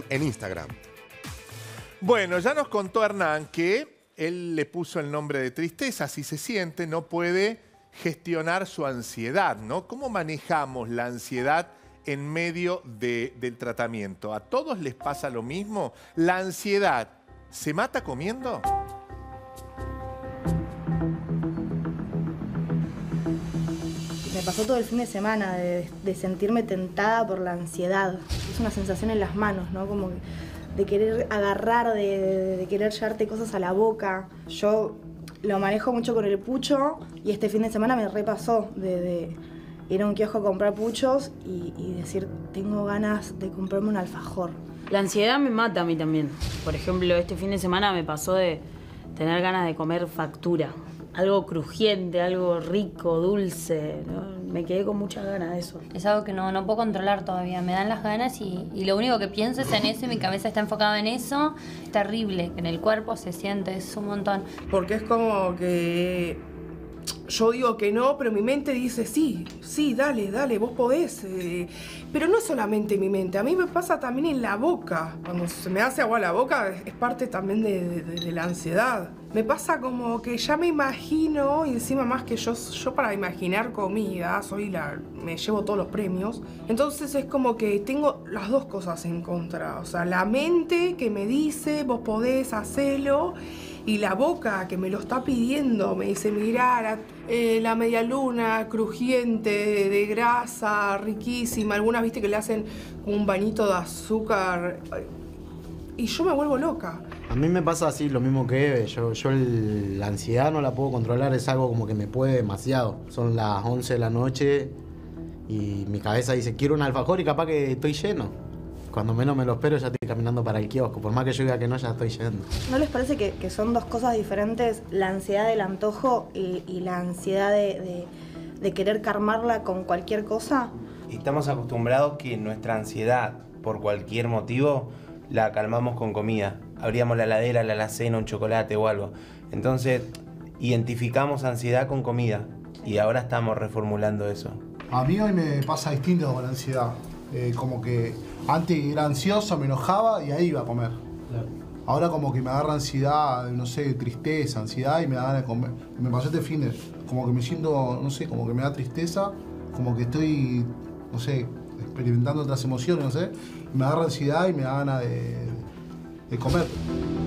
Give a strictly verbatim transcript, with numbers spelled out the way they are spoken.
en Instagram. Bueno, ya nos contó Hernán que él le puso el nombre de tristeza. Si se siente, no puede gestionar su ansiedad, ¿no? ¿Cómo manejamos la ansiedad en medio de, del tratamiento? ¿A todos les pasa lo mismo? ¿La ansiedad se mata comiendo? Me pasó todo el fin de semana de, de sentirme tentada por la ansiedad. Es una sensación en las manos, ¿no? Como de querer agarrar, de, de, de querer llevarte cosas a la boca. Yo lo manejo mucho con el pucho y este fin de semana me repasó de, de ir a un kiosco a comprar puchos y, y decir, tengo ganas de comprarme un alfajor. La ansiedad me mata a mí también. Por ejemplo, este fin de semana me pasó de tener ganas de comer factura. Algo crujiente, algo rico, dulce, ¿no? Me quedé con muchas ganas de eso. Es algo que no, no puedo controlar todavía. Me dan las ganas y, y lo único que pienso es en eso y mi cabeza está enfocada en eso. Es terrible, en el cuerpo se siente, es un montón. Porque es como que yo digo que no, pero mi mente dice sí, sí, dale, dale, vos podés. Eh, pero no es solamente mi mente, a mí me pasa también en la boca. Cuando se me hace agua la boca es parte también de, de, de la ansiedad. Me pasa como que ya me imagino, y encima más que yo, yo para imaginar comida, soy la, me llevo todos los premios. Entonces es como que tengo las dos cosas en contra. O sea, la mente que me dice, vos podés hacerlo, y la boca que me lo está pidiendo, me dice, mirá, la, eh, la media luna crujiente, de, de grasa, riquísima. Algunas, viste, que le hacen un bañito de azúcar. Y yo me vuelvo loca. A mí me pasa así, lo mismo que Eve. Yo, yo el, la ansiedad no la puedo controlar, es algo como que me puede demasiado. Son las once de la noche y mi cabeza dice, quiero un alfajor y capaz que estoy lleno. Cuando menos me lo espero ya estoy caminando para el kiosco. Por más que yo diga que no, ya estoy yendo. ¿No les parece que, que son dos cosas diferentes? La ansiedad del antojo y, y la ansiedad de, de, de querer calmarla con cualquier cosa. Estamos acostumbrados que nuestra ansiedad, por cualquier motivo, la calmamos con comida. Abríamos la heladera, la alacena, un chocolate o algo. Entonces, identificamos ansiedad con comida. Y ahora estamos reformulando eso. A mí hoy me pasa distinto con la ansiedad. Eh, como que antes era ansioso, me enojaba y ahí iba a comer. Claro. Ahora como que me agarra ansiedad, no sé, tristeza, ansiedad y me da ganas de comer. Me pasó este fin de, como que me siento, no sé, como que me da tristeza, como que estoy, no sé, experimentando otras emociones, no sé. Me agarra ansiedad y me da ganas de, de comer.